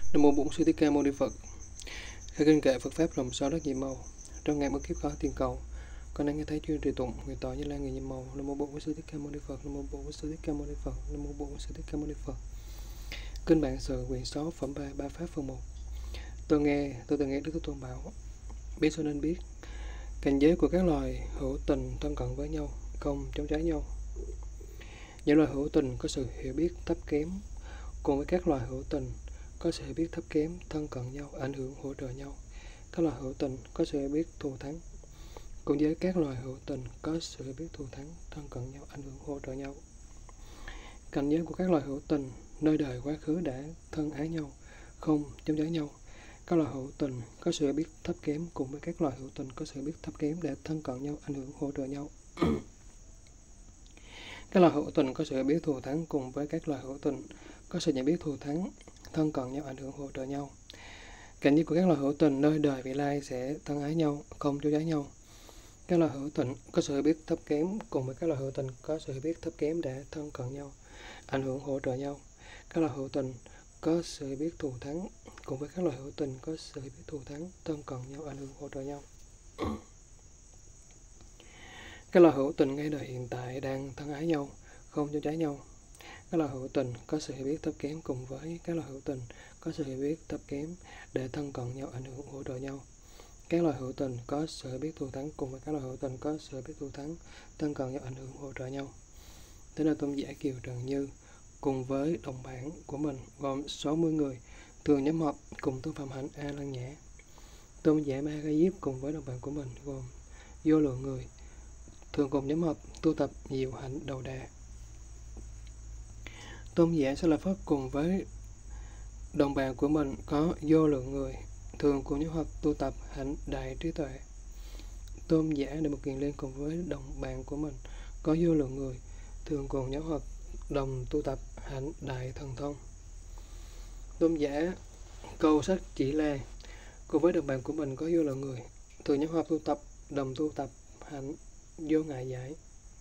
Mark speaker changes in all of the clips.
Speaker 1: Nam mô Bổn Sư Thích Ca Mâu Ni Phật. Khai kinh kệ Phật pháp rộng sáu đất nhiệm màu. Trong ngày bất kiếp khó tiền cầu, con đang nghe thấy chuyên trì tụng người tỏ như lai người nhiệm màu. Nam mô Bổn Sư Thích Ca Mâu Ni Phật. Nam mô Bổn Sư Thích Ca Mâu Ni Phật. Nam mô Bổn Sư Thích Ca Mâu Ni Phật. Kinh Bản Sự quyển 6 phẩm 3 ba pháp phần 1. Tôi từng nghe Đức Thế Tôn bảo: biết cho nên biết, cảnh giới của các loài hữu tình thân cận với nhau, không chống trái nhau. Những loài hữu tình có sự hiểu biết thấp kém, cùng với các loài hữu tình có sự hiểu biết thấp kém, thân cận nhau, ảnh hưởng hỗ trợ nhau. Các loài hữu tình có sự hiểu biết thù thắng, cùng với các loài hữu tình có sự hiểu biết thù thắng, thân cận nhau, ảnh hưởng hỗ trợ nhau. Cảnh giới của các loài hữu tình nơi đời quá khứ đã thân ái nhau, không chống trái nhau. Các loài hữu tình có sự hiểu biết thấp kém, cùng với các loài hữu tình có sự hiểu biết thấp kém để thân cận nhau, ảnh hưởng hỗ trợ nhau. Các loài hữu tình có sự hiểu biết thù thắng, cùng với các loài hữu tình có sự nhận biết thù thắng, thân cận nhau, ảnh hưởng hỗ trợ nhau. Cảnh giới của các loài hữu tình nơi đời vị lai sẽ thân ái nhau, không chống trái nhau. Các loài hữu tình có sự hiểu biết thấp kém, cùng với các loài hữu tình có sự hiểu biết thấp kém để thân cận nhau, ảnh hưởng hỗ trợ nhau. Các loài hữu tình có sự hiểu biết thù thắng, cùng với các loài hữu tình có sự hiểu biết thù thắng, thân cận nhau, ảnh hưởng hỗ trợ nhau. Các loài hữu tình ngay đời hiện tại đang thân ái nhau, không chống trái nhau. Các loài hữu tình có sự hiểu biết thấp kém, cùng với các loài hữu tình có sự hiểu biết thấp kém để thân cận nhau, ảnh hưởng hỗ trợ nhau. Các loài hữu tình có sự hiểu biết thù thắng, cùng với các loài hữu tình có sự hiểu biết thù thắng, thân cận nhau, ảnh hưởng hỗ trợ nhau. Thế là Tôn giả Kiều Trần Như cùng với đồng bản của mình gồm 60 người thường nhóm họp cùng tu phạm hạnh A Lăng Nhã. Tôn giả Ma Ga Diếp cùng với đồng bạn của mình gồm vô lượng người thường cùng nhóm họp tu tập nhiều hạnh đầu đà. Tôn giả Sa La Phất cùng với đồng bạn của mình có vô lượng người thường cùng nhóm họp tu tập hạnh đại trí tuệ. Tôn giả Đại Mục Kiền Liên cùng với đồng bạn của mình có vô lượng người thường cùng nhóm họp đồng tu tập hạnh đại thần thông. Tôn giả Cầu Sắc Chỉ La cùng với đồng bạn của mình có vô lượng người thường nhóm họp đồng tu tập hạnh vô ngại giải.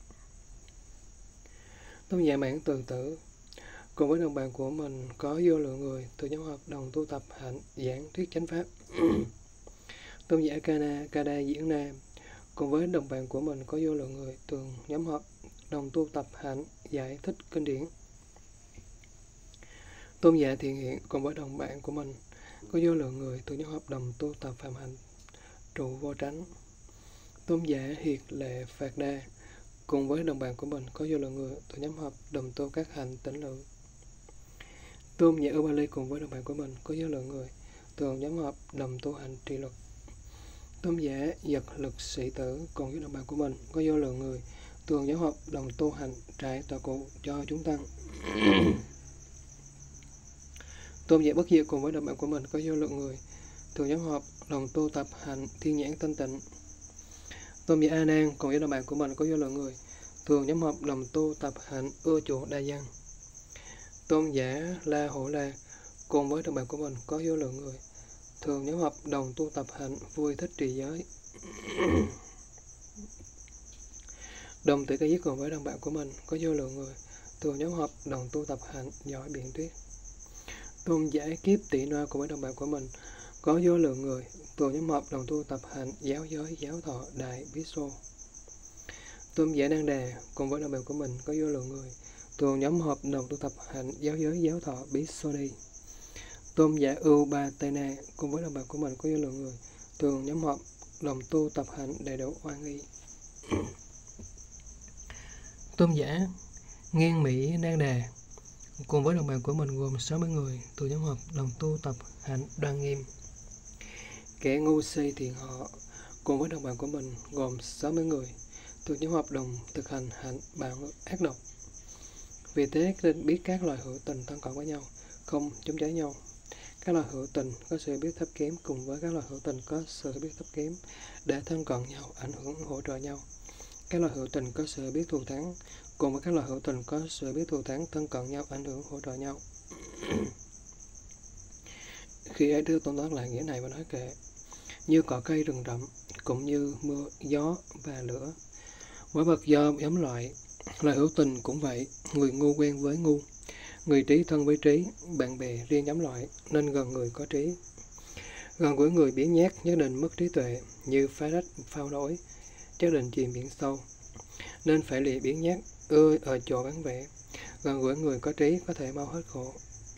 Speaker 1: Tôn giả Mãn Từ Tử cùng với đồng bạn của mình có vô lượng người thường nhóm họp đồng tu tập hạnh giảng thuyết chánh pháp. Tôn giả Ca Đa Diễn Na cùng với đồng bạn của mình có vô lượng người thường nhóm họp đồng tu tập hạnh giải thích kinh điển. Tôn giả Thiện Hiện cùng với đồng bạn của mình có vô lượng người thường nhóm họp đồng tu tập phạm hạnh trụ vô tránh. Tôn giả Hiệt Lệ Phạt Đa cùng với đồng bạn của mình có vô lượng người thường nhóm họp đồng tu các hạnh tĩnh lự. Tôn giả Ubali cùng với đồng bạn của mình có vô lượng người thường nhóm họp đồng tu hành trì luật. Tôn giả Giật Lực Sĩ Tử cùng với đồng bạn của mình có vô lượng người thường nhóm họp đồng tu hành trải tọa cụ cho chúng tăng. Tôn giả Bất Diệt cùng với đồng bạn của mình có vô lượng người thường nhóm họp đồng tu tập hành thiên nhãn thanh tịnh. Tôn giả A Nan cùng với đồng bạn của mình có vô lượng người thường nhóm họp đồng tu tập hạnh ưa chuộng đa văn. Tôn giả La Hổ La cùng với đồng bạn của mình có vô lượng người thường nhóm họp đồng tu tập hạnh vui thích trì giới. Đồng Tử Ca Diếp cùng với đồng bạn của mình có vô lượng người thường nhóm họp đồng tu tập hạnh giỏi biện thuyết. Tôn giả Kiếp Tỷ Noa cùng với đồng bạn của mình có vô lượng người thường nhóm họp đồng tu tập hạnh giáo giới giáo thọ đại bí xô. Tôn giả Đăng Đà cùng với đồng bạn của mình có vô lượng người thường nhóm họp đồng tu tập hạnh giáo giới giáo thọ bí xô đi. Tôn giả Ưu Ba Tê Na cùng với đồng bạn của mình có vô lượng người thường nhóm họp đồng tu tập hạnh đầy đủ oan nghi. Tôn giả Nghiên Mỹ Đan Đà cùng với đồng bạn của mình gồm 60 người thường nhóm họp đồng tu tập hạnh đoan nghiêm. Kẻ ngu si thiện họ cùng với đồng bạn của mình gồm 60 người thường nhóm họp đồng thực hành hạnh bạo ác độc. Vì thế nên biết các loài hữu tình thân cận với nhau, không chống trái nhau. Các loài hữu tình có sự biết thấp kém, cùng với các loài hữu tình có sự biết thấp kém để thân cận nhau, ảnh hưởng hỗ trợ nhau. Các loài hữu tình có sự biết thù thắng, cùng với các loài hữu tình có sự biết thù thắng, thân cận nhau, ảnh hưởng hỗ trợ nhau. Khi ấy Đức Tôn nói lại nghĩa này và nói kệ: như cỏ cây rừng rậm, cũng như mưa gió và lửa. Mỗi vật do giống loài hữu tình cũng vậy, người ngu quen với ngu, Người trí thân với trí, bạn bè riêng nhóm loại, nên gần người có trí. Gần gũi người biếng nhác nhất định mất trí tuệ, như phá rách phao lối, chắc định chìm biển sâu. Nên phải lìa biếng nhác, ưa ở chỗ vắng vẻ. Gần gũi người có trí có thể mau hết khổ.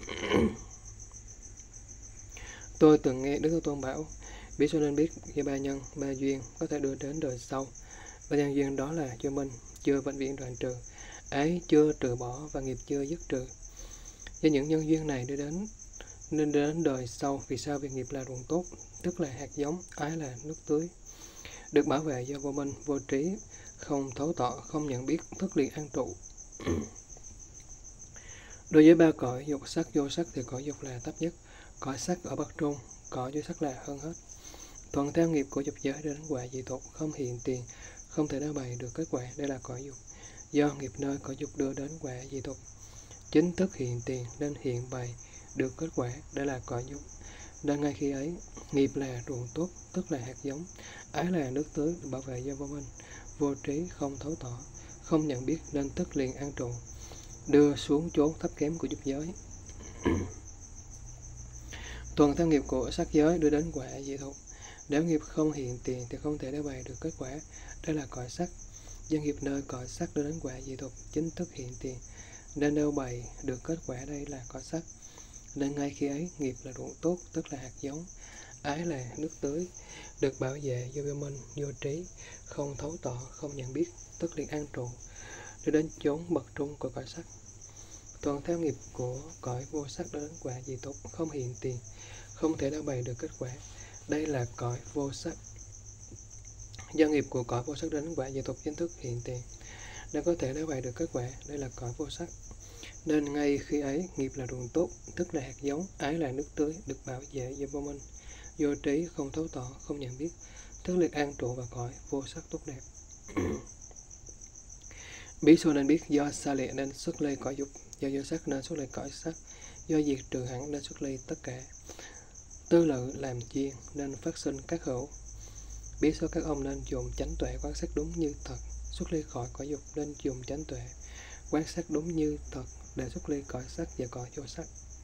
Speaker 1: Tôi từng nghe Đức Thế Tôn bảo, biết sao nên biết về ba nhân, ba duyên có thể đưa đến đời sau. Ba nhân duyên đó là do minh, chưa vĩnh viễn đoạn trừ, ái chưa trừ bỏ và nghiệp chưa dứt trừ. Do những nhân duyên này đưa đến nên đến đời sau. Vì sao? Vì nghiệp là ruộng tốt, tức là hạt giống, ái là nước tưới. Được bảo vệ do vô minh, vô trí, không thấu tỏ, không nhận biết, thức liền an trụ. Đối với ba cõi dục sắc, vô sắc thì cõi dục là thấp nhất, cõi sắc ở bậc trung, cõi vô sắc là hơn hết. Thuận theo nghiệp của dục giới đến quả dị tục, không hiện tiền, không thể đo bày được kết quả. Đây là cõi dục. Do nghiệp nơi cõi dục đưa đến quả dị tục, chính thức hiện tiền nên hiện bày được kết quả. Đây là cõi dục. Nên ngay khi ấy, nghiệp là ruộng tốt, tức là hạt giống, ái là nước tưới, bảo vệ do vô minh, vô trí, không thấu tỏ, không nhận biết nên tức liền an trụ, đưa xuống chốn thấp kém của dục giới. Tuần theo nghiệp của sắc giới đưa đến quả dị thục. Nếu nghiệp không hiện tiền thì không thể đo bày được kết quả. Đây là cõi sắc. Do nghiệp nơi cõi sắc đưa đến quả dị thục, chính thức hiện tiền nên đo bày được kết quả. Đây là cõi sắc. Nên ngay khi ấy, nghiệp là ruộng tốt, tức là hạt giống, ái là nước tưới, được bảo vệ do vô minh, vô trí, không thấu tỏ, không nhận biết, tức liền an trụ, đưa đến chốn bậc trung của cõi sắc. Tuần theo nghiệp của cõi vô sắc đưa đến quả dị tục, không hiện tiền, không thể đo bày được kết quả. Đây là cõi vô sắc. Do nghiệp của cõi vô sắc đến quả dị tục, chính thức hiện tiền nên có thể đo bày được kết quả. Đây là cõi vô sắc. Nên ngay khi ấy, nghiệp là ruộng tốt, tức là hạt giống, ái là nước tưới, được bảo vệ do vô minh, vô trí, không thấu tỏ, không nhận biết, tức liệt an trụ vào cõi vô sắc tốt đẹp. Bí số nên biết, do xa lìa nên xuất ly cõi dục, do vô sắc nên xuất ly cõi sắc, do diệt trừ hẳn nên xuất ly tất cả. Tư lự làm chuyên nên phát sinh các hữu. Bí số các ông nên dùng chánh tuệ quan sát đúng như thật, xuất ly khỏi cõi dục nên dùng chánh tuệ quan sát đúng như thật để xuất ly cõi sắc và cõi vô sắc.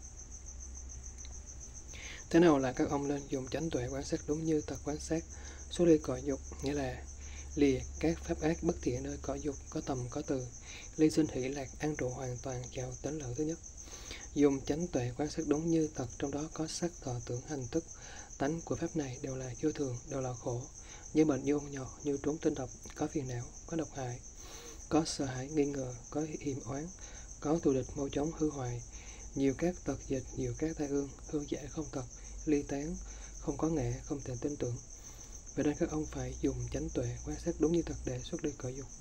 Speaker 1: Thế nào là các ông nên dùng chánh tuệ quan sát đúng như thật quan sát xuất ly cõi dục? Nghĩa là lìa các pháp ác bất thiện nơi cõi dục, có tầm có từ, ly sinh hỷ lạc, an trụ hoàn toàn vào tánh lự thứ nhất. Dùng chánh tuệ quan sát đúng như thật, trong đó có sắc, thọ, tưởng, hành, thức. Tánh của pháp này đều là vô thường, đều là khổ, như bệnh, như ôn nhọt, như trốn tinh độc, có phiền não, có độc hại, có sợ hãi, nghi ngờ, có yểm oán, có thù địch, mau chóng, hư hoại, nhiều các tật dịch, nhiều các tai ương, hư giả không thật, ly tán, không có ngã, không thể tin tưởng. Vậy nên các ông phải dùng chánh tuệ quan sát đúng như thật để xuất ly cõi dục.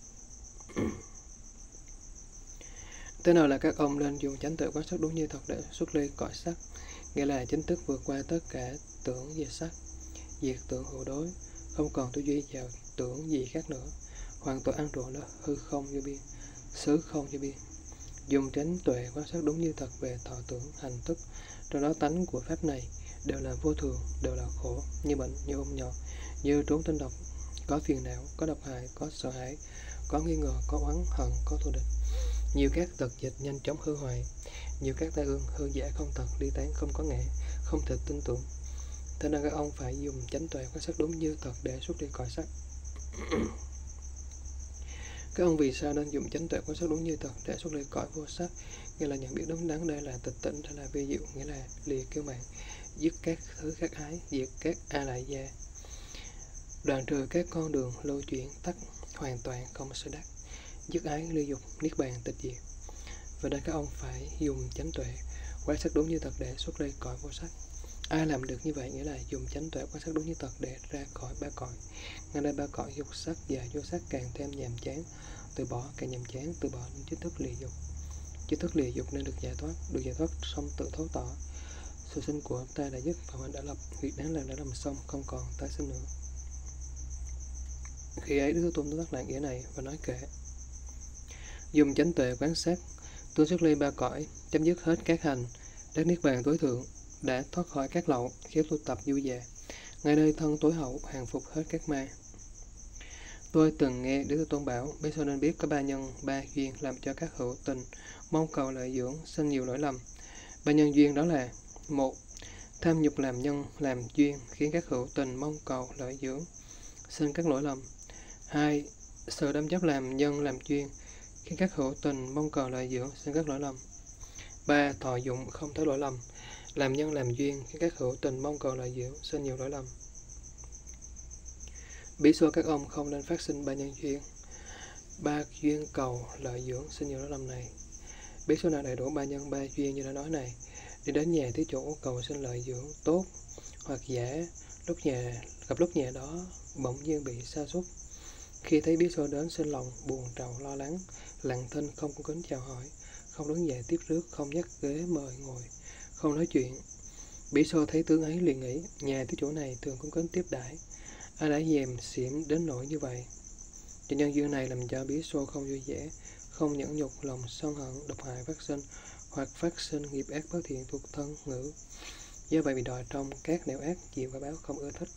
Speaker 1: Thế nào là các ông nên dùng chánh tuệ quan sát đúng như thật để xuất ly cõi sắc? Nghĩa là chính thức vượt qua tất cả tưởng về sắc, diệt tưởng hữu đối, không còn tư duy vào tưởng gì khác nữa, hoàn toàn an trụ nó hư không vô biên, xứ không vô biên. Dùng chánh tuệ quan sát đúng như thật về thọ tưởng, hành thức, trong đó tánh của pháp này đều là vô thường, đều là khổ, như bệnh, như ôm nhọt, như trốn tinh độc, có phiền não, có độc hại, có sợ hãi, có nghi ngờ, có oán hận, có thù địch, nhiều các tật dịch nhanh chóng hư hoại, nhiều các tai ương, hư giả không thật, ly tán, không có ngã, không thể tin tưởng. Thế nên các ông phải dùng chánh tuệ quan sát đúng như thật để xuất ly cõi sắc. Các ông vì sao nên dùng chánh tuệ quan sát đúng như thật để xuất ly cõi vô sắc? Nghĩa là nhận biết đúng đắn, đây là tịch tỉnh, đây là vi diệu, nghĩa là lìa kiêu mạn, dứt các thứ khác ái, diệt các a lại gia, đoạn trừ các con đường lưu chuyển, tắt hoàn toàn không sở đắc, dứt ái ly dục, niết bàn tịch diệt. Vậy nên các ông phải dùng chánh tuệ quan sát đúng như thật để xuất ly cõi vô sắc. Ai làm được như vậy? Nghĩa là dùng chánh tuệ quan sát đúng như thật để ra khỏi ba cõi. Ngay đây ba cõi dục sắc và vô sắc càng thêm nhàm chán, từ bỏ càng nhàm chán, từ bỏ nên chính thức lìa dục. Chính thức lìa dục nên được giải thoát xong tự thấu tỏ. Sự sinh của ta đã dứt, và mình đã lập, việc đáng làm đã làm xong, không còn tái sinh nữa. Khi ấy Đức Thế Tôn tóm tắt lại nghĩa này và nói kệ: dùng chánh tuệ quan sát, tôi xuất ly ba cõi, chấm dứt hết các hành, đắc niết bàn tối thượng, đã thoát khỏi các lậu, khéo tu tập vui vẻ, ngay nơi thân tối hậu, hàng phục hết các ma. Tôi từng nghe Đức Thế Tôn bảo, bây giờ nên biết có ba nhân, ba duyên làm cho các hữu tình mong cầu lợi dưỡng, sinh nhiều lỗi lầm. Ba nhân duyên đó là: 1. Tham dục làm nhân, làm duyên, khiến các hữu tình mong cầu lợi dưỡng, sinh các lỗi lầm. 2. Sự đắm chấp làm nhân, làm duyên, khiến các hữu tình mong cầu lợi dưỡng, sinh các lỗi lầm. 3. Thọ dụng không thấy lỗi lầm, làm nhân làm duyên, khiến các hữu tình mong cầu lợi dưỡng, sinh nhiều lỗi lầm. Bí số các ông không nên phát sinh ba nhân duyên, ba duyên cầu lợi dưỡng, sinh nhiều lỗi lầm này. Bí số nào đầy đủ ba nhân ba duyên như đã nói này, đi đến nhà thí chủ cầu sinh lợi dưỡng tốt hoặc giả, gặp lúc nhà đó bỗng nhiên bị sa sút. Khi thấy bí số đến, sinh lòng buồn rầu lo lắng, lặng thinh, không cung kính chào hỏi, không đứng dậy tiếp rước, không nhắc ghế mời ngồi, không nói chuyện. Bí số thấy tướng ấy liền nghĩ, nhà thí chủ này thường cung kính tiếp đãi, ai đã dèm xỉm đến nỗi như vậy. Cho nhân duyên này làm cho bí số không vui vẻ, không nhẫn nhục, lòng sân hận, độc hại phát sinh, hoặc phát sinh nghiệp ác bất thiện thuộc thân ngữ. Do vậy bị đọa trong các nẻo ác, chịu quả báo không ưa thích.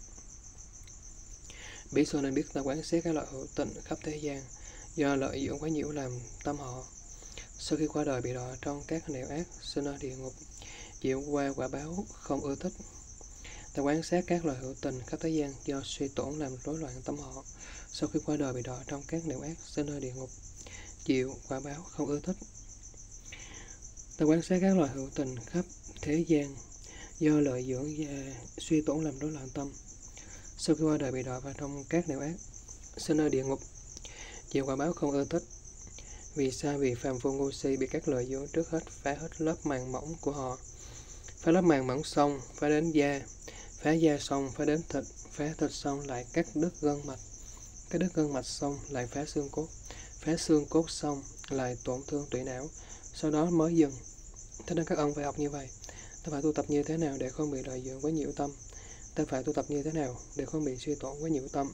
Speaker 1: Bí số nên biết ta quán xét các loại hữu tình khắp thế gian, do lợi dưỡng quá nhiễu làm tâm họ. Sau khi qua đời bị đọa trong các nẻo ác, sinh ở địa ngục, chịu qua quả báo không ưa thích. Ta quan sát các loài hữu tình khắp thế gian do suy tổn làm rối loạn tâm họ. Sau khi qua đời bị đọa trong các nẻo ác, sinh ở địa ngục, chịu quả báo không ưa thích. Ta quan sát các loài hữu tình khắp thế gian do lợi dưỡng và suy tổn làm rối loạn tâm. Sau khi qua đời bị đọa vào trong các nẻo ác, sinh ở địa ngục, chịu quả báo không ưa thích. Vì sao? Vì phàm phu ngu si bị các lợi dưỡng trước hết phá hết lớp màng mỏng của họ. Phá lớp màng mỏng xong, phá đến da, phá da xong, phá đến thịt, phá thịt xong lại cắt đứt gân mạch, cắt đứt gân mạch xong lại phá xương cốt xong lại tổn thương tủy não, sau đó mới dừng. Thế nên các ông phải học như vậy. Ta phải tu tập như thế nào để không bị lợi dưỡng quá nhiễu tâm? Ta phải tu tập như thế nào để không bị suy tổn quá nhiễu tâm?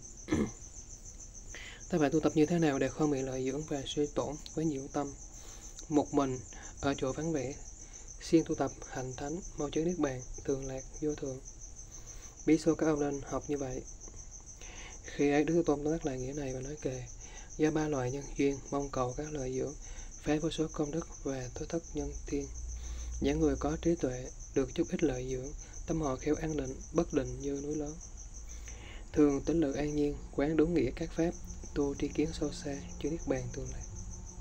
Speaker 1: Ta phải tu tập như thế nào để không bị lợi dưỡng và suy tổn quá nhiễu tâm? Một mình, ở chỗ vắng vẻ, siêng tu tập, hành thánh, mau chứng niết bàn, thường lạc, vô thường. Bí số các ông nên học như vậy. Khi ấy Đức Thế Tôn tóm lại nghĩa này và nói kệ: do ba loại nhân duyên mong cầu các lợi dưỡng, phá vô số công đức và tối thất nhân thiên. Những người có trí tuệ được chút ít lợi dưỡng, tâm họ khéo an định, bất định như núi lớn. Thường tính lự an nhiên, quán đúng nghĩa các pháp, tu tri kiến sâu xa, chứng niết bàn thường lạc.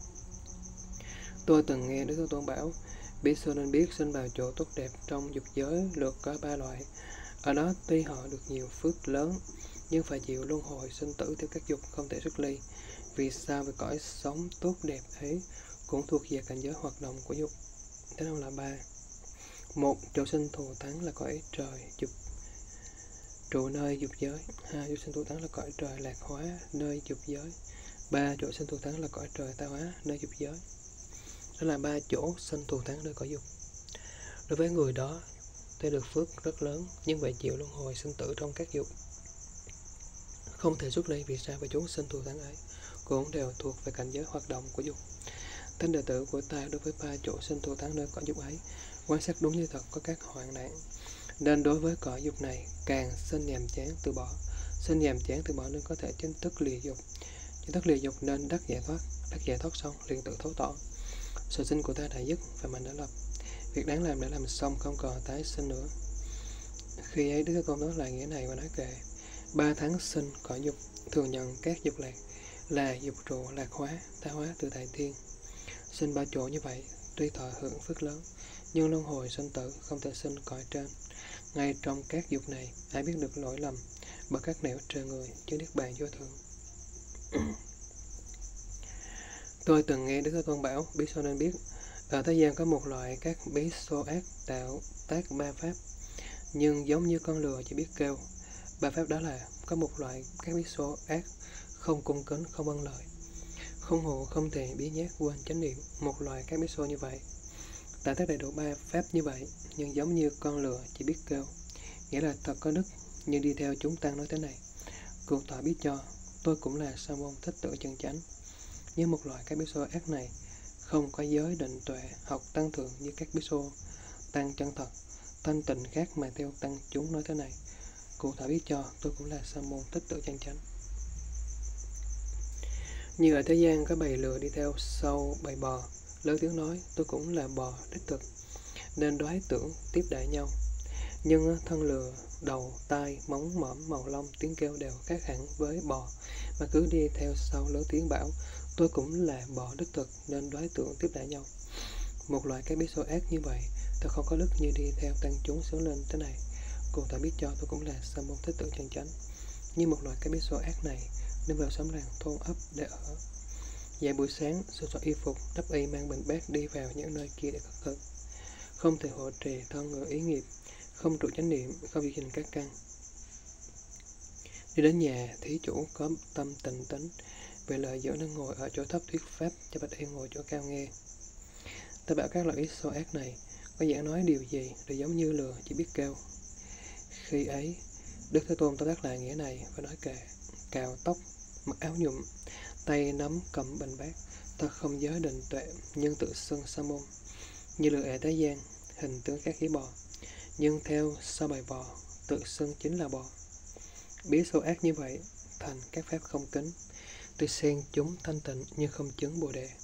Speaker 1: Tôi từng nghe Đức Thế Tôn bảo, bí số nên biết sinh vào chỗ tốt đẹp trong dục giới lượt có ba loại. Ở đó tuy họ được nhiều phước lớn, nhưng phải chịu luân hồi sinh tử theo các dục, không thể xuất ly. Vì sao? Vì cõi sống tốt đẹp ấy cũng thuộc về cảnh giới hoạt động của dục. Thế nào là ba? 1. Chỗ sinh thù thắng là cõi trời dục trụ nơi dục giới. 2. Chỗ sinh thù thắng là cõi trời lạc hóa nơi dục giới. 3. Chỗ sinh thù thắng là cõi trời tạo hóa nơi dục giới. Đó là ba chỗ sinh thù thắng nơi cõi dục. Đối với người đó, tuy được phước rất lớn, nhưng phải chịu luân hồi sinh tử trong các dục, không thể xuất ly. Vì sao? Vì chúng sinh thù thắng ấy cũng đều thuộc về cảnh giới hoạt động của dục. Thánh đệ tử của ta đối với ba chỗ sinh thù thắng nơi cõi dục ấy quan sát đúng như thật có các hoạn nạn, nên đối với cõi dục này càng sinh nhàm chán từ bỏ. Sinh nhàm chán từ bỏ nên có thể chính thức lìa dục. Chính thức lìa dục nên đắc giải thoát xong liền tự thấu tỏ sự sinh của ta đã dứt và mình đã lập. Việc đáng làm đã làm xong, không còn tái sinh nữa. Khi ấy Đức Thế Tôn nói lại nghĩa này và nói kệ: ba tháng sinh cõi dục thường nhận các dục lạc là dục trụ, lạc hóa, tha hóa từ tại thiên. Sinh ba chỗ như vậy, tuy thọ hưởng phước lớn, nhưng luân hồi sinh tử, không thể sinh cõi trên. Ngay trong các dục này, ai biết được lỗi lầm bởi các nẻo trời người, chứ niết bàn vô thường. Tôi từng nghe Đức Thế Tôn bảo, bí số nên biết, ở thế gian có một loại các bí số ác tạo tác ba pháp, nhưng giống như con lừa chỉ biết kêu. Ba pháp đó là: có một loại các bí số ác không cung kính, không vâng lời, không hộ, không thể bí nhát, quên chánh niệm. Một loại các bí số như vậy tạo tác đầy đủ ba pháp như vậy, nhưng giống như con lừa chỉ biết kêu, nghĩa là thật có đức, nhưng đi theo chúng tăng nói thế này: cụ tọa biết cho, tôi cũng là sa môn thích tự chân chánh. Nhưng một loại các bí số ác này không có giới định tuệ, học tăng thượng như các bí số tăng chân thật, thanh tịnh khác, mà theo tăng chúng nói thế này: cụ tọa biết cho, tôi cũng là sa môn thích tự chân chánh. Như ở thế gian có bầy lừa đi theo sau bầy bò, lớn tiếng nói, tôi cũng là bò đích thực, nên đoái tưởng tiếp đãi nhau. Nhưng thân lừa, đầu, tai, móng mõm, màu lông, tiếng kêu đều khác hẳn với bò, mà cứ đi theo sau lớn tiếng bảo, tôi cũng là bò đích thực, nên đoái tưởng tiếp đãi nhau. Một loại cái bí số ác như vậy, tôi không có đức như đi theo tăng chúng sướng lên thế này. Cô ta biết cho tôi cũng là sa môn thích tự chân chánh. Như một loại cái bí số ác này, nên vào xóm làng thôn ấp để ở. Dậy buổi sáng, sửa soạn y phục, đắp y mang bình bát đi vào những nơi kia để cất thực. Không thể hộ trì thân ngựa ý nghiệp, không trụ chánh niệm, không giữ gìn các căn. Đi đến nhà, thí chủ có tâm tịnh tính, về lời dẫn nên ngồi ở chỗ thấp thuyết pháp, cho bạch y ngồi chỗ cao nghe. Ta bảo các loại ý số ác này, có giảng nói điều gì, đều giống như lừa, chỉ biết kêu. Khi ấy, Đức Thế Tôn tóm tắt lại nghĩa này và nói kệ, cạo tóc, mặc áo nhuộm, tay nắm cầm bình bát, ta không giới định tuệ, nhưng tự xưng sa môn. Như lừa ệ thế gian, hình tướng các khí bò, nhưng theo sau bài bò, tự xưng chính là bò. Bí số ác như vậy, thành các phép không kính, tuy xen chúng thanh tịnh nhưng không chứng Bồ Đề.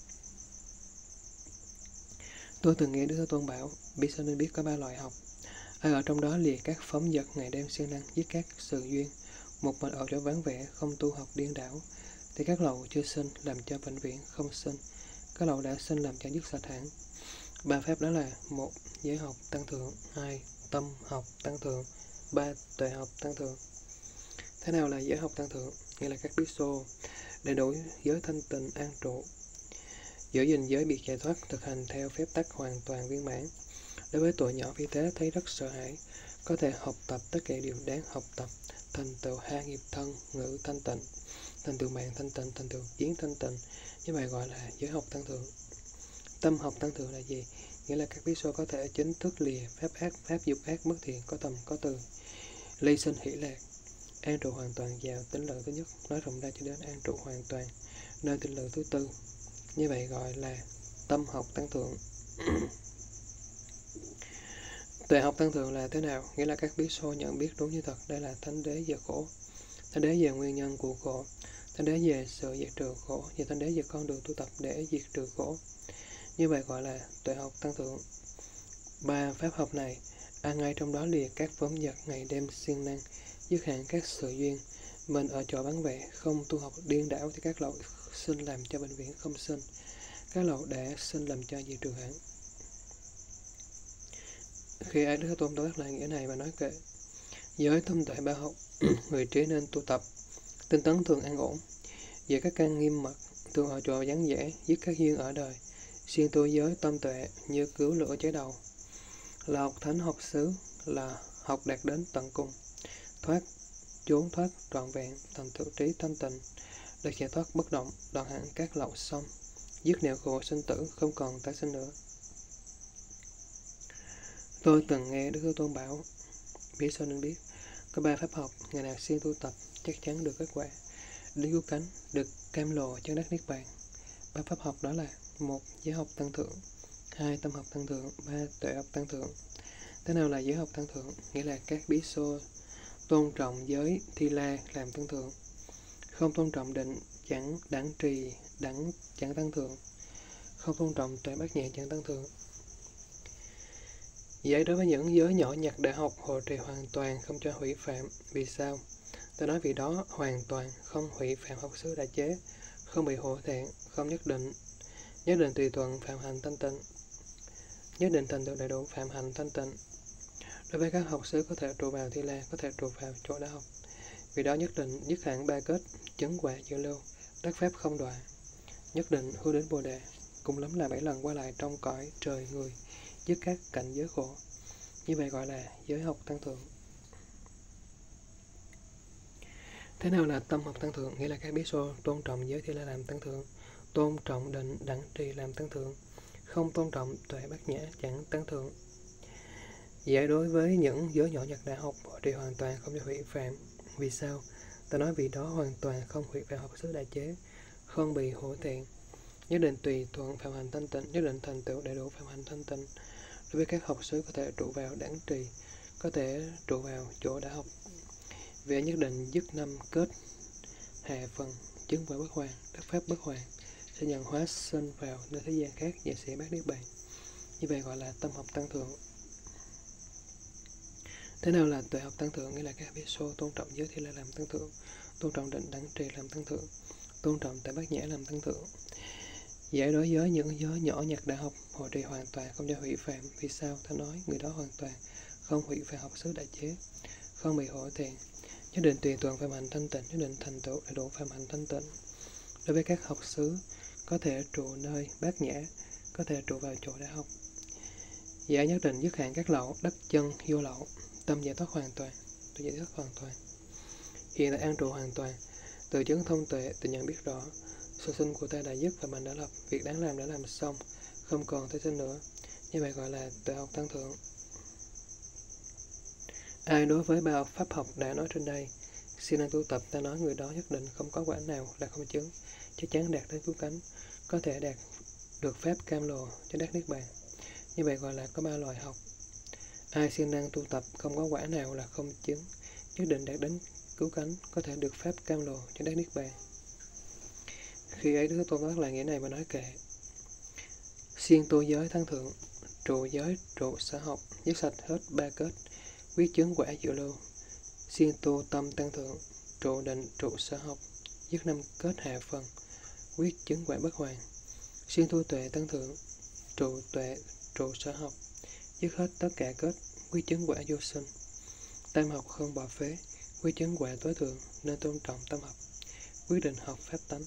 Speaker 1: Tôi từng nghe Đức Thế Tôn bảo, biết sao nên biết có 3 loại học. Ai ở trong đó lìa các phóng dật ngày đêm siêng năng giết các sự duyên, một mình ở chỗ vắng vẻ không tu học điên đảo, thì các lậu chưa sinh làm cho vĩnh viễn không sinh, các lậu đã sinh làm cho dứt sạch hẳn. 3 phép đó là: 1. Giới học tăng thượng, 2. Tâm học tăng thượng, 3. Tuệ học tăng thượng. Thế nào là giới học tăng thượng? Nghĩa là các bí xô để đủ giới thanh tịnh an trụ, giữ gìn giới biệt giải thoát, thực hành theo phép tắc hoàn toàn viên mãn. Đối với tuổi nhỏ vì thế thấy rất sợ hãi, có thể học tập tất cả điều đáng học tập, thành tựu 2 nghiệp thân, ngữ thanh tịnh, thành tựu mạng thanh tịnh, thành tựu kiến thanh tịnh. Như vậy gọi là giới học tăng thượng. Tâm học tăng thượng là gì? Nghĩa là các bí xô có thể chính thức lìa pháp ác, pháp dục ác, bất thiện, có tầm, có từ, ly sinh hỷ lạc, an trụ hoàn toàn vào tính lượng thứ nhất, nói rộng ra cho đến an trụ hoàn toàn nơi tính lượng thứ tư. Như vậy gọi là tâm học tăng thượng. Tuệ học tăng thượng là thế nào? Nghĩa là các bí xô nhận biết đúng như thật, đây là thánh đế về khổ, thánh đế về nguyên nhân của khổ, thánh đế về sự diệt trừ khổ, và thánh đế về con đường tu tập để diệt trừ khổ. Như vậy gọi là tuệ học tăng thượng. 3 pháp học này, ai ngay trong đó lìa các phóng dật ngày đêm siêng năng, dứt hạn các sự duyên, mình ở chỗ vắng vẻ, không tu học điên đảo, thì các lậu sinh làm cho bệnh viện không sinh, các lậu đã sinh làm cho diệt trừ hẳn. Khi ai Đức Thế Tôn tóm tắt lại nghĩa này và nói kệ, giới tâm tuệ 3 học, người trí nên tu tập, tinh tấn thường an ổn, về các căn nghiêm mật, thường ở chỗ vắng vẻ, dứt các duyên ở đời, siêng tu giới tâm tuệ như cứu lửa cháy đầu, là học thánh học xứ, là học đạt đến tận cùng, trốn thoát trọn vẹn, thành tựu trí thanh tịnh, để giải thoát bất động, đoạn hẳn các lậu xong, dứt nẻo khổ sinh tử, không còn tái sinh nữa. Tôi từng nghe Đức Thế Tôn bảo, biết sao nên biết, có 3 pháp học, ngày nào siêng tu tập, chắc chắn được kết quả, đến cứu cánh, được cam lồ chân đắc niết bàn. 3 pháp học đó là: 1. Giới học tăng thượng, 2. Tâm học tăng thượng, 3. Tuệ học tăng thượng. Thế nào là giới học tăng thượng? Nghĩa là các bí xô tôn trọng giới thi la làm tăng thượng, không tôn trọng định chẳng đẳng trì đẳng chẳng tăng thượng, không tôn trọng tuệ bát nhã chẳng tăng thượng. Vậy đối với những giới nhỏ nhặt đã học hộ trì hoàn toàn, không cho hủy phạm. Vì sao? Ta nói vì đó hoàn toàn không hủy phạm học xứ đã chế, không bị hổ thẹn, không nhất định tùy thuận phạm hành thanh tịnh, nhất định thành tựu đầy đủ phạm hành thanh tịnh. Đối với các học xứ có thể trụ vào thi la, có thể trụ vào chỗ đã học. Vì đó nhất định dứt hẳn 3 kết, chứng quả dự lưu, đắc pháp không đọa, nhất định hướng đến Bồ Đề, cùng lắm là 7 lần qua lại trong cõi trời người, dứt các cảnh giới khổ. Như vậy gọi là giới học tăng thượng. Thế nào là tâm học tăng thượng? Nghĩa là các bí xô tôn trọng giới thi la làm tăng thượng, tôn trọng định đẳng trì làm tăng thượng, không tôn trọng tuệ bát nhã chẳng tăng thượng. Vậy đối với những giới nhỏ nhặt đã học hộ trì hoàn toàn, không cho hủy phạm. Vì sao? Ta nói vì đó hoàn toàn không hủy phạm học xứ đại chế, không bị hổ thẹn, nhất định tùy thuận phạm hành thanh tịnh, nhất định thành tựu đầy đủ phạm hành thanh tịnh. Đối với các học xứ có thể trụ vào đẳng trì, có thể trụ vào chỗ đã học. Vì nhất định dứt 5 kết hạ phần, chứng quả bất hoàn, đắc pháp bất hoàn, sẽ nhận hóa sinh vào nơi thế gian khác và sẽ bát niết bàn. Như vậy gọi là tâm học tăng thượng. Thế nào là tuệ học tăng thượng? Nghĩa là các biết số tôn trọng giới thì là làm tăng thượng, tôn trọng định đẳng trì làm tăng thượng, tôn trọng tại bát nhã làm tăng thượng. Giải đối với những giới nhỏ nhặt đã học, hộ trì hoàn toàn không cho hủy phạm. Vì sao? Ta nói người đó hoàn toàn không hủy phạm học xứ đại chế, không bị hổ thẹn, nhất định tùy tuần phạm hành thanh tịnh, nhất định thành tựu đầy đủ phạm hành thanh tịnh. Đối với các học xứ có thể trụ nơi bát nhã, có thể trụ vào chỗ đã học. Giải nhất định dứt hạn các lậu, đắc chân vô lậu, tâm giải thoát hoàn toàn, tự giải thoát hoàn toàn. Hiện tại an trụ hoàn toàn, từ chứng thông tuệ, tự nhận biết rõ, sự sinh của ta đã dứt và mình đã lập, việc đáng làm đã làm xong, không còn tái sinh nữa. Như vậy gọi là tuệ học tăng thượng. Ai đối với bao pháp học đã nói trên đây, siêng năng tu tập, ta nói người đó nhất định không có quả nào là không chứng, chắc chắn đạt đến cứu cánh, có thể đạt được phép cam lồ cho đắc niết bàn. Như vậy gọi là có ba loại học. Ai siêng năng tu tập không có quả nào là không chứng, nhất định đạt đến cứu cánh, có thể được phép cam lồ cho đắc niết bàn. Khi ấy Đức Thế Tôn nói lại nghĩa này và nói kệ: siêng tu giới thắng thượng, trụ giới trụ sở học, dứt sạch hết ba kết, quyết chứng quả diệu lưu. Siêng tu tâm tăng thượng, trụ định trụ sở học, dứt năm kết hạ phần, quyết chứng quả bất hoàn. Siêng tu tuệ tăng thượng, trụ tuệ trụ sở học, dứt hết tất cả kết, quyết chứng quả vô sinh. Tam học không bỏ phế, quyết chứng quả tối thượng, nên tôn trọng tam học, quyết định học pháp tánh.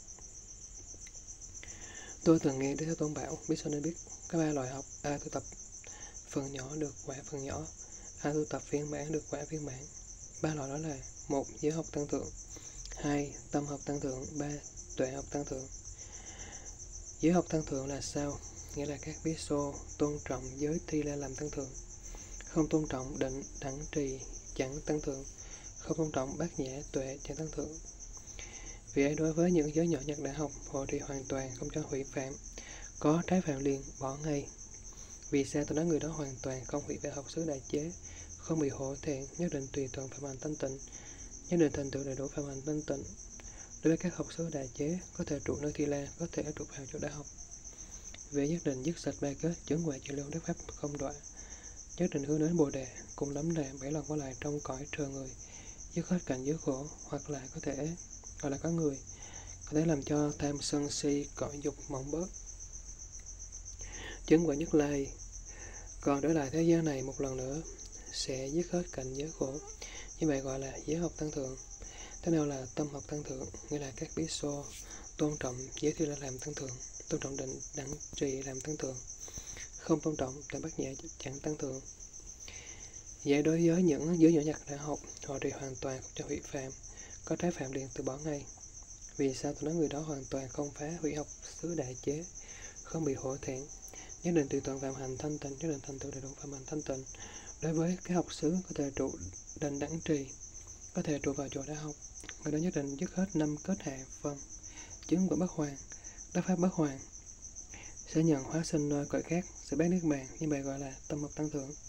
Speaker 1: Tôi từng nghe Đức Thế Tôn bảo, biết sao nên biết có ba loại học. Ai tu tập phần nhỏ được quả phần nhỏ, ai tu tập viên mãn được quả viên mãn. Ba loại đó là: 1. Giới học tăng thượng, 2. Tâm học tăng thượng, 3. Tuệ học tăng thượng. Giới học tăng thượng là sao? Nghĩa là các bí xô tôn trọng giới thi la làm tăng thượng, không tôn trọng định đẳng trì chẳng tăng thượng, không tôn trọng bát nhã tuệ chẳng tăng thượng. Vì ấy đối với những giới nhỏ nhặt đã học, hộ trì hoàn toàn không cho hủy phạm, có trái phạm liền bỏ ngay. Vì sao? Tôi nói người đó hoàn toàn không hủy phạm học xứ đại chế, không bị hổ thẹn, nhất định tùy thuận phạm hành thanh tịnh, nhất định thành tựu đầy đủ phạm hành thanh tịnh. Đối với các học xứ đại chế, có thể trụ nơi thi la, có thể trụ vào chỗ đã học. Về nhất định dứt sạch ba kết, chứng quả diệu lưu đức pháp không đoạn, nhất định hướng đến Bồ đề, cùng lắm là 7 lần qua lại trong cõi trời người, dứt hết cảnh giới khổ, hoặc là có thể gọi là có người có thể làm cho tham sân si cõi dục mỏng bớt, chứng quả nhất lai. Còn trở lại thế giới này một lần nữa sẽ dứt hết cảnh giới khổ. Như vậy gọi là giới học tăng thượng. Thế nào là tâm học tăng thượng? Nghĩa là các bí xô tôn trọng giới thi la làm tăng thượng, tôn trọng định đẳng trì làm tăng thượng, không tôn trọng tại bát nhã chẳng tăng thượng. Giải đối với những giới nhỏ nhặt đã học, họ trì hoàn toàn không cho hủy phạm, có trái phạm liền từ bỏ ngay. Vì sao? Tôi nói người đó hoàn toàn không phá hủy học xứ đại chế, không bị hổ thẹn, nhất định tùy thuận phạm hành thanh tịnh, nhất định thành tựu đầy đủ phạm hành thanh tịnh. Đối với cái học xứ có thể trụ định đẳng trì, có thể trụ vào chỗ đã học, người đó nhất định dứt hết 5 kết hạ phần, chứng quả bất hoàn, đắc pháp bất hoàn, sẽ nhận hóa sinh nơi cõi khác, sẽ bát niết bàn. Như vậy gọi là tâm học tăng thượng.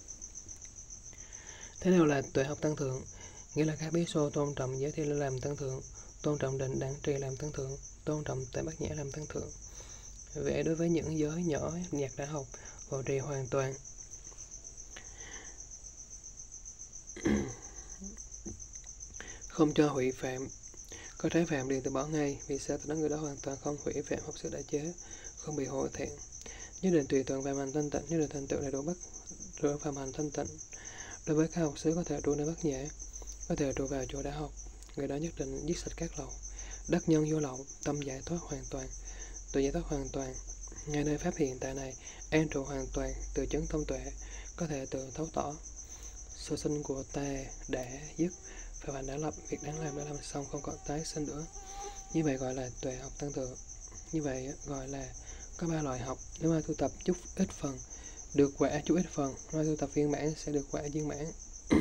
Speaker 1: Thế nào là tuệ học tăng thượng? Nghĩa là các bí xô tôn trọng giới thi la làm tăng thượng, tôn trọng định đẳng trì làm tăng thượng, tôn trọng tại bát nhã làm tăng thượng. Vậy đối với những giới nhỏ nhặt đã học, hộ trì hoàn toàn không cho hủy phạm, có trái phạm liền từ bỏ ngay. Vì sao? Tôi nói người đó hoàn toàn không hủy phạm học xứ đại chế, không bị hổ thẹn, nhất định tùy thuận phạm hành thanh tịnh, nhất định thành tựu đầy đủ phạm hành thanh tịnh. Đối với các học xứ có thể trụ nơi bát nhã, có thể trụ vào chỗ đã học, người đó nhất định dứt sạch các lậu, đắc nhân vô lậu, tâm giải thoát hoàn toàn, tự giải thoát hoàn toàn. Ngay nơi pháp hiện tại này, an trụ hoàn toàn, từ chứng thông tuệ, có thể tự thấu tỏ. Sự sinh của ta đã dứt, phạm hành đã lập, việc đáng làm đã làm xong, không còn tái sinh nữa. Như vậy gọi là tuệ học tăng thượng. Như vậy gọi là có ba loại học. Nếu ai tu tập chút ít phần, được quả chút ít phần; nếu ai tu tập viên mãn sẽ được quả viên mãn.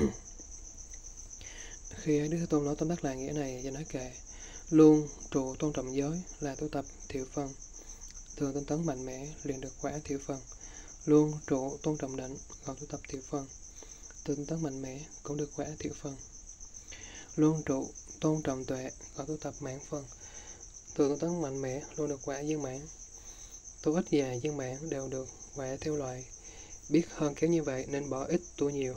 Speaker 1: Khi Đức Thế Tôn nói tóm tắt lại nghĩa này và nói kệ: luôn trụ tôn trọng giới là tu tập thiểu phần, thường tinh tấn mạnh mẽ liền được quả thiểu phần. Luôn trụ tôn trọng định gọi tu tập thiểu phần, thường tinh tấn mạnh mẽ cũng được quả thiểu phần. Luôn trụ tôn trọng tuệ gọi tu tập mãn phần, Từ tấn tấn mạnh mẽ luôn được quả viên mãn. Tu ít dài viên mãn đều được quả theo loại. Biết hơn kéo như vậy nên bỏ ít tu nhiều.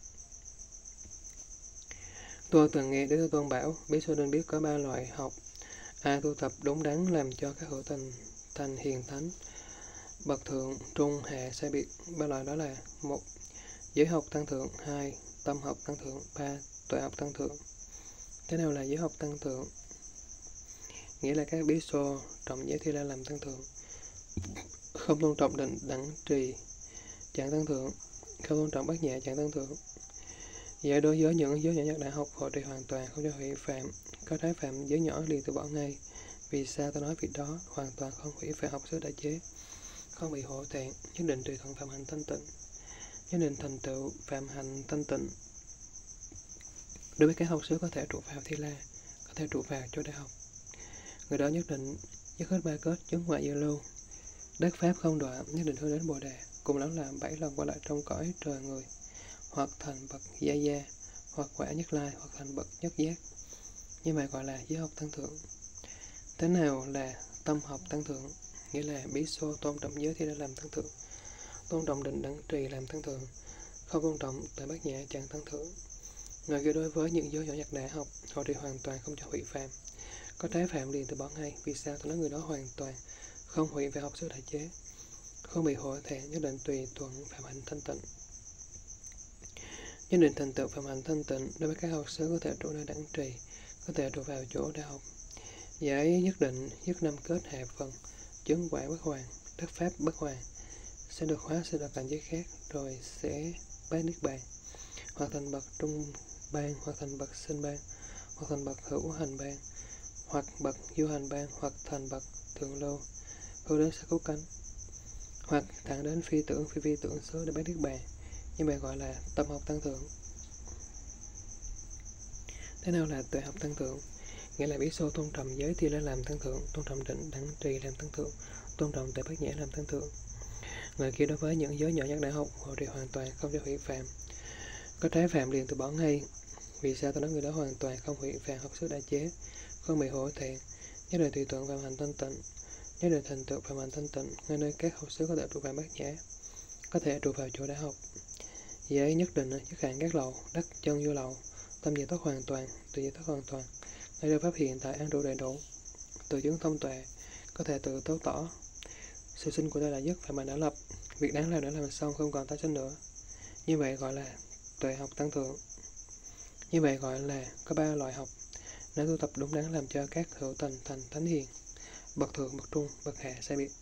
Speaker 1: Tôi từng nghe Đức Thế Tôn bảo, biết số nên biết có 3 loại học. Ai tu tập đúng đắn làm cho các hữu tình thành hiền thánh, bậc thượng, trung, hạ, sai biệt. 3 loại đó là: 1. Giới học tăng thượng. 2. Tâm học tăng thượng. 3. Tuệ học tăng thượng. Thế nào là giới học tăng thượng? Nghĩa là các bí xô trọng giới Thi La làm tăng thượng, không tôn trọng định đẳng trì chẳng tăng thượng, không tôn trọng bát nhã chẳng tăng thượng. Giải đối với những giới nhỏ nhất đại học hộ trì hoàn toàn, không cho hủy phạm. Có trái phạm giới nhỏ liền từ bỏ ngay. Vì sao tôi nói việc đó? Hoàn toàn không hủy phạm học xứ đại chế, không bị hổ thẹn, nhất định tùy thuận phạm hành thanh tịnh, nhất định thành tựu phạm hành thanh tịnh. Đối với các học xứ có thể trụ vào Thi La, có thể trụ vào cho đại học, người đó nhất định dứt hết 3 kết, chứng ngoại dự lưu, đắc pháp không đọa, nhất định hướng đến Bồ Đề, cùng lắm là 7 lần qua lại trong cõi trời người, hoặc thành bậc gia, hoặc quả nhất lai, hoặc thành bậc nhất giác. Như vậy gọi là giới học tăng thượng. Thế nào là tâm học tăng thượng? Nghĩa là bí xô tôn trọng giới thì đã làm tăng thượng, tôn trọng định đẳng trì làm tăng thượng, không tôn trọng tại bát nhã chẳng tăng thượng. Người kia đối với những giới nhỏ nhặt đã học, họ trì hoàn toàn không cho hủy phạm. Có trái phạm liền từ bỏ ngay. Vì sao? Tôi nói người đó hoàn toàn không hủy về học xứ đại chế, không bị hổ thẹn, nhất định tùy thuận phạm hạnh thanh tịnh, nhất định thành tựu phạm hạnh thanh tịnh. Đối với các học xứ có thể trụ nơi đẳng trì, có thể trụ vào chỗ đại học, giải nhất định, dứt 5 kết hạ phần, chứng quả bất hoàn, đắc pháp bất hoàn, sẽ được hóa sinh ở cảnh giới khác, rồi sẽ bát niết bàn, hoặc thành bậc trung ban, hoặc thành bậc sinh ban, hoặc thành bậc hữu hành ban, hoặc bậc du hành ban, hoặc thành bậc thượng lưu, hướng đến sắc cốt cánh, hoặc thẳng đến phi vi tưởng xứ để bát niết bàn. Như vậy gọi là tâm học tăng thượng. Thế nào là tuệ học tăng thượng? Nghĩa là biết sâu tôn trọng giới Thi La làm tăng thượng, tôn trọng định đẳng trì làm tăng thượng, tôn trọng tuệ bát nhã làm tăng thượng. Người kia đối với những giới nhỏ nhất đại học, họ trì hoàn toàn không cho hủy phạm. Có trái phạm liền từ bỏ ngay. Vì sao? tôi nói người đó hoàn toàn không hủy phạm học xứ đại chế, không bị hổ thẹn, nhất định tùy thuận phạm hành thanh tịnh, nhất định thành tựu phạm hành thanh tịnh. Ngay nơi các học xứ có thể trụ vào bát nhã, có thể trụ vào chỗ đại học, giới nhất định, nhất hạn các lậu, đắc chân vô lậu, tâm giải thoát hoàn toàn, tự giải thoát hoàn toàn. Ngay nơi pháp hiện tại an trụ đầy đủ, tự chứng thông tuệ, có thể tự tấu tỏ. Sự sinh của tôi là dứt phạm hành đã lập, việc đáng làm đã làm xong, không còn tái sinh nữa. Như vậy gọi là tuệ học tăng thượng. Như vậy gọi là có 3 loại học. Nếu tu tập đúng đắn làm cho các hữu tình thành thánh hiền, bậc thượng, bậc trung, bậc hạ, sai biệt.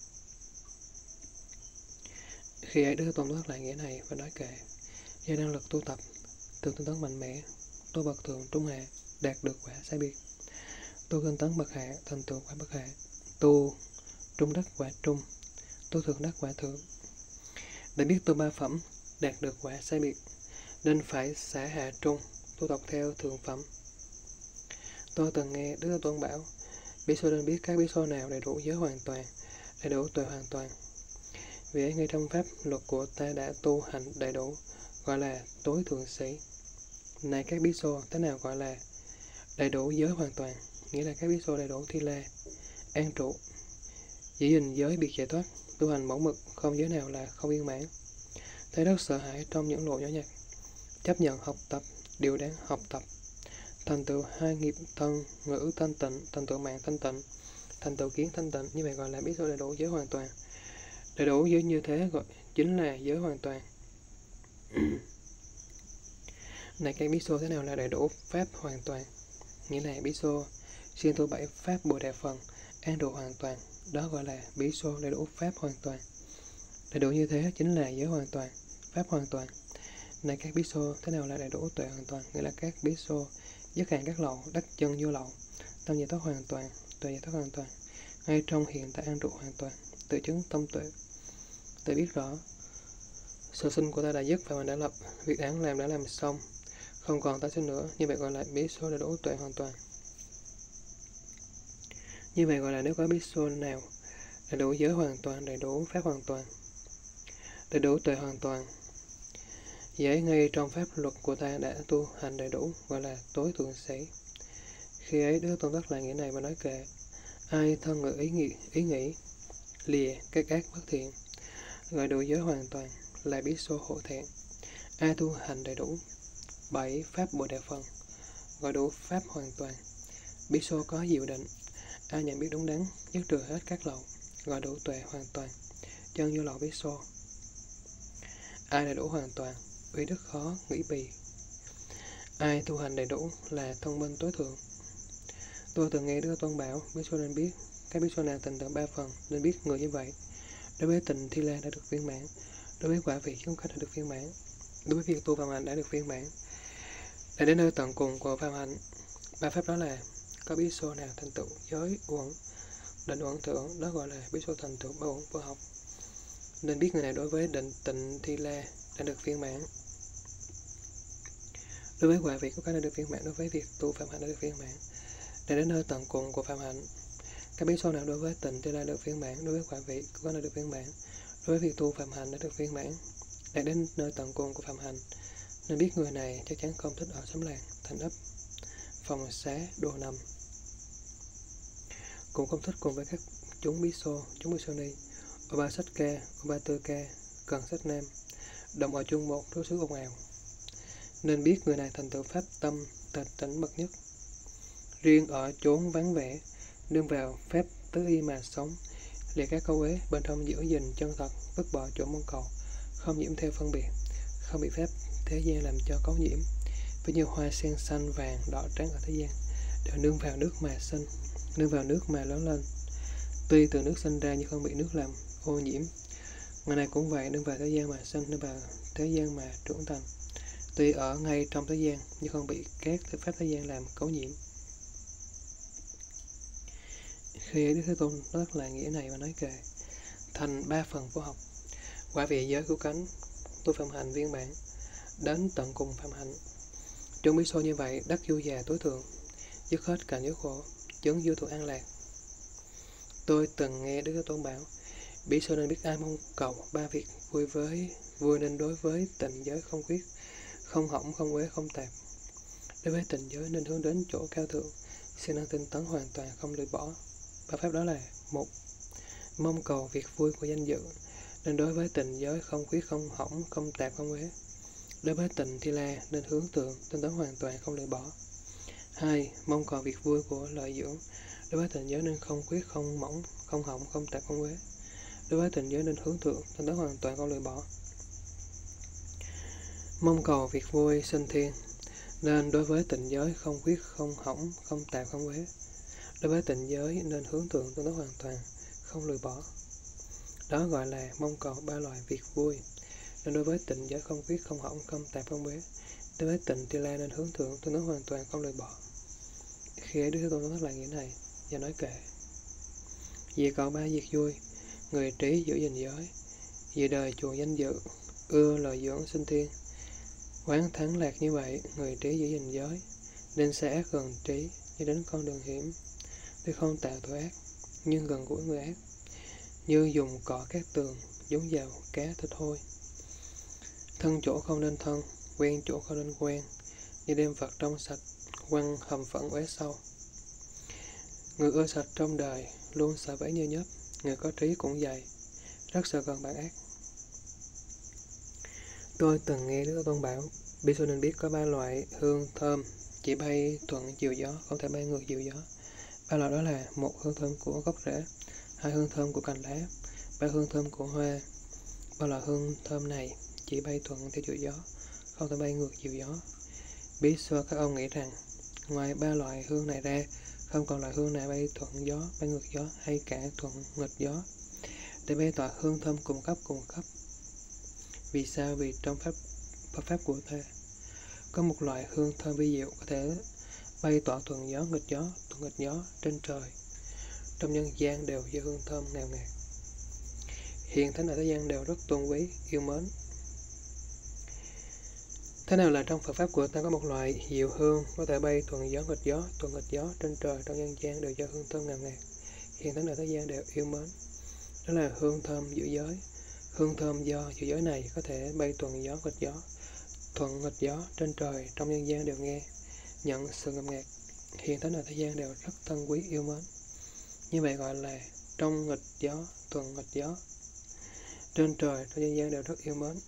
Speaker 1: Khi ấy Đức Thế Tôn nói lại nghĩa này và nói kệ: do năng lực tu tập, từ tinh tấn mạnh mẽ, tu bậc thượng, trung hạ, đạt được quả sai biệt. Tu tinh tấn bậc hạ, thành tựu quả bậc hạ. Tu trung đắc quả trung, tu thượng đắc quả thượng. Để biết tu 3 phẩm, đạt được quả sai biệt, nên phải xả hạ trung, tu tập theo thượng phẩm. Tôi từng nghe Đức Thế Tôn bảo, bí xô nên biết các bí xô nào đầy đủ giới hoàn toàn, đầy đủ tuệ hoàn toàn. Vì ấy ngay trong pháp luật của ta đã tu hành đầy đủ, gọi là tối thượng sĩ. Này các bí xô, thế nào gọi là đầy đủ giới hoàn toàn? Nghĩa là các bí xô đầy đủ Thi La, an trụ, giữ gìn giới biệt giải thoát, tu hành mẫu mực, không giới nào là không viên mãn. Thấy rất sợ hãi trong những lộ nhỏ nhặt, chấp nhận học tập, điều đáng học tập, thành tựu 2 nghiệp thân, ngữ thanh tịnh, thành tựu mạng thanh tịnh, thành tựu kiến thanh tịnh. Như vậy gọi là biết số đầy đủ giới hoàn toàn. Đầy đủ giới như thế gọi chính là giới hoàn toàn. Này các bí xô, thế nào là đầy đủ pháp hoàn toàn? Nghĩa là bí xô xuyên tu 7 pháp Bồ Đề phần, an trụ hoàn toàn, đó gọi là bí xô đầy đủ pháp hoàn toàn. Đầy đủ như thế chính là giới hoàn toàn, pháp hoàn toàn. Này các bí xô, thế nào là đầy đủ tuệ hoàn toàn? Nghĩa là các bí xô dứt hạn các lậu, đắc chân vô lậu, tâm giải thoát hoàn toàn, tuệ giải thoát hoàn toàn, ngay trong hiện tại an trụ hoàn toàn, tự chứng tâm tuệ, tự biết rõ sự sinh của ta đã dứt và mình đã lập, việc đáng làm đã làm xong, không còn tái sinh nữa. Như vậy gọi là bí số đầy đủ tuệ hoàn toàn. Như vậy gọi là nếu có bí số nào đầy đủ giới hoàn toàn, đầy đủ pháp hoàn toàn, đầy đủ tuệ hoàn toàn, vậy ngay trong pháp luật của ta đã tu hành đầy đủ, gọi là tối thượng sĩ. Khi ấy Đức Tôn Tất lại nghĩa này và nói kệ: Ai thân ngự ý nghĩ lìa các ác bất thiện, gọi đủ giới hoàn toàn là bí xô hộ thẹn. Ai tu hành đầy đủ 7 pháp Bồ Đề phần, gọi đủ pháp hoàn toàn, bí xô có diệu định. Ai nhận biết đúng đắn, dứt trừ hết các lậu, gọi đủ tuệ hoàn toàn, chân vô lậu bí xô. Ai đầy đủ hoàn toàn, uy đức khó nghĩ bì. Ai tu hành đầy đủ là thông minh tối thượng. Tôi từng nghe Đức Tôn bảo, bí xô nên biết, các bí xô nào tình tận 3 phần, nên biết người như vậy. Đối với tình Thi La đã được viên mãn, đối với quả vị chúng khách đã được viên mãn, đối với việc tu phạm hạnh đã được viên mãn. Đã đến nơi tận cùng của phạm hạnh, 3 pháp đó là có bí xô nào thành tựu giới uẩn, định uẩn thượng, đó gọi là bí xô thành tựu ba uẩn vô học. Nên biết người này đối với định tịnh Thi La đã được viên mãn, đối với quả vị của các đã được viên mãn, đối với việc tu phạm hạnh đã được viên mãn. Đã đến nơi tận cùng của phạm hạnh, các bí xô nào đối với tịnh Thi La được viên mãn, đối với quả vị của các đã được viên mãn, đối với việc tu phạm hạnh đã được viên mãn. Đã đến nơi tận cùng của phạm hạnh, nên biết người này chắc chắn không thích ở xóm làng, thành ấp, phòng xá, đồ nằm, cũng không thích cùng với các chúng bí xô ni, Upassaka, Upataka, Cần Sách Nam, đồng ở chung một đối xứ ồn ào. Nên biết người này thành tựu pháp tâm tịch tỉnh bậc nhất. Riêng ở chốn vắng vẻ, nương vào phép tứ y mà sống, liệt các câu ế bên trong giữ gìn chân thật, vứt bỏ chỗ mong cầu, không nhiễm theo phân biệt, không bị phép thế gian làm cho cấu nhiễm. Ví như hoa sen xanh vàng đỏ trắng ở thế gian đều nương vào nước mà sinh, nương vào nước mà lớn lên. Tuy từ nước sinh ra nhưng không bị nước làm ô nhiễm. Người này cũng vậy, nương vào thế gian mà sinh, nương vào thế gian mà trưởng thành. Tuy ở ngay trong thế gian nhưng không bị các pháp thế gian làm cấu nhiễm. Khi Đức Thế Tôn rất là nghĩa này và nói kệ thành 3 phần vô học, quả vị giới cứu cánh, tu phạm hạnh viên mãn, đến tận cùng phạm hạnh. Chúng bí xô như vậy đắc du già tối thượng, dứt hết cảnh giới khổ, chứng vô thượng an lạc. Tôi từng nghe Đức Thế Tôn bảo, bí xô nên biết ai mong cầu 3 việc vui nên đối với tịnh giới không khuyết, không hỏng, không uế, không tạp. Đối với tịnh giới nên hướng đến chỗ cao thượng, siêng năng tinh tấn hoàn toàn, không lười bỏ. 3 pháp đó là: 1. Mong cầu việc vui của danh dự, nên đối với tịnh giới không khuyết, không hỏng, không tạp, không uế. Đối với tịnh Thi La nên hướng thượng, tinh tấn hoàn toàn, không lười bỏ. 2. Mong cầu việc vui của lợi dưỡng, đối với tịnh giới nên không khuyết, không mỏng, không hỏng, không tạp, không uế. Đối với tịnh giới nên hướng thượng, tinh tấn hoàn toàn, không lười bỏ. Mong cầu việc vui sinh thiên, nên đối với tịnh giới không khuyết, không hỏng, không tạp, không uế. Đối với tịnh giới nên hướng thượng, tinh tấn hoàn toàn, không lười bỏ. Đó gọi là mong cầu 3 loại việc vui. Nên đối với tịnh giới không khuyết, không hỏng, không tạp, không uế. Đối với tịnh Thi La nên hướng thượng, tinh tấn hoàn toàn, không lười bỏ. Khi ấy Đức Thế Tôn nói lại nghĩa này và nói kệ: vì cầu 3 việc vui, người trí giữ gìn giới, vì đời chuộng danh dự, ưa lợi dưỡng sinh thiên. Quán thắng lạc như vậy, người trí giữ gìn giới, nên xa ác gần trí, như đến con đường hiểm. Tuy không tạo tội ác, nhưng gần gũi người ác, như dùng cỏ cát tường, dúng vào cá thịt hôi. Thân chỗ không nên thân, quen chỗ không nên quen, như đem vật trong sạch, quăng hầm phẫn uế sâu. Người ưa sạch trong đời, luôn sợ vẫy như nhớp, người có trí cũng vậy, rất sợ gần bạn ác. Tôi từng nghe Đức Tôn bảo, bí xô nên biết có 3 loại hương thơm, chỉ bay thuận chiều gió, không thể bay ngược chiều gió. 3 loại đó là: 1. Hương thơm của gốc rễ, 2. Hương thơm của cành lá, 3. Hương thơm của hoa. 3 loại hương thơm này chỉ bay thuận theo chiều gió, không thể bay ngược chiều gió. Bí xô các ông nghĩ rằng ngoài 3 loại hương này ra, không còn loại hương nào bay thuận gió, bay ngược gió hay cả thuận nghịch gió. Để bày tỏ hương thơm cùng cấp. Vì sao? Vì trong pháp của ta có một loại hương thơm vi diệu có thể bay tỏa thuận nghịch gió trên trời, trong nhân gian đều do hương thơm ngào ngạt. Hiện thánh ở thế gian đều rất tôn quý, yêu mến. Thế nào là trong Phật pháp của ta có một loại diệu hương có thể bay thuận nghịch gió trên trời, trong nhân gian đều do hương thơm ngào ngạt. Hiện thánh ở thế gian đều yêu mến. Đó là hương thơm giữ giới. Hương thơm do giữ giới này có thể bay thuận nghịch gió trên trời, trong nhân gian đều nghe, nhận sự ngầm ngạt. Hiện thánh ở thế gian đều rất thân quý yêu mến. Như vậy gọi là trong nghịch gió, thuận nghịch gió. Trên trời, trong nhân gian đều rất yêu mến.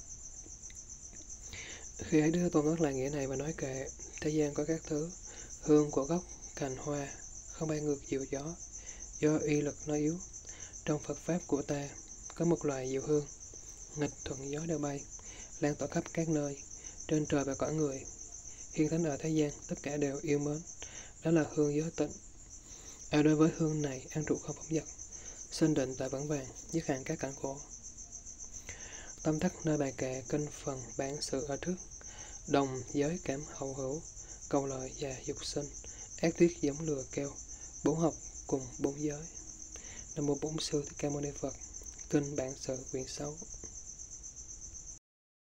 Speaker 1: Khi ấy Đức Thế Tôn ngắt lại nghĩa này và nói kệ: thế gian có các thứ, hương của gốc, cành hoa, không bay ngược diệu gió, do uy lực nó yếu. Trong Phật Pháp của ta, có một loài diệu hương, nghịch thuận gió đều bay, lan tỏa khắp các nơi, trên trời và cõi người. Hiền thánh ở thế gian, tất cả đều yêu mến. Đó là hương giới tịnh. Ai đối với hương này, an trụ không phóng dật, sinh định tại vững vàng, dứt hẳn các cảnh khổ. Tâm thắc nơi bài kệ kinh phần bản sự ở trước. Đồng giới cảm hậu hữu, cầu lợi và dục sinh, ác tuyết giống lừa keo, bốn học cùng bốn giới. Nam mô Bổn Sư Thích Ca Mâu Ni Phật. Kinh bản sự quyển 6.